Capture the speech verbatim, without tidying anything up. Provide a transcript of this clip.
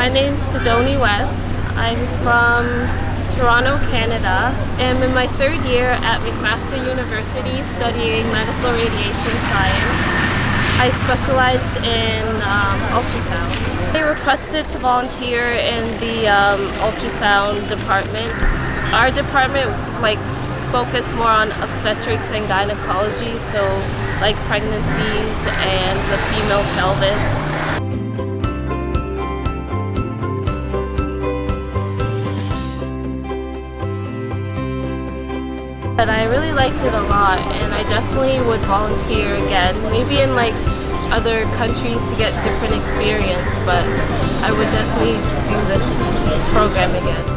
My name's Sydoney West. I'm from Toronto, Canada. I'm in my third year at McMaster University studying medical radiation science. I specialized in um, ultrasound. They requested to volunteer in the um, ultrasound department. Our department like focused more on obstetrics and gynecology, so like pregnancies and the female pelvis. But I really liked it a lot, and I definitely would volunteer again, maybe in like other countries to get different experience, but I would definitely do this program again.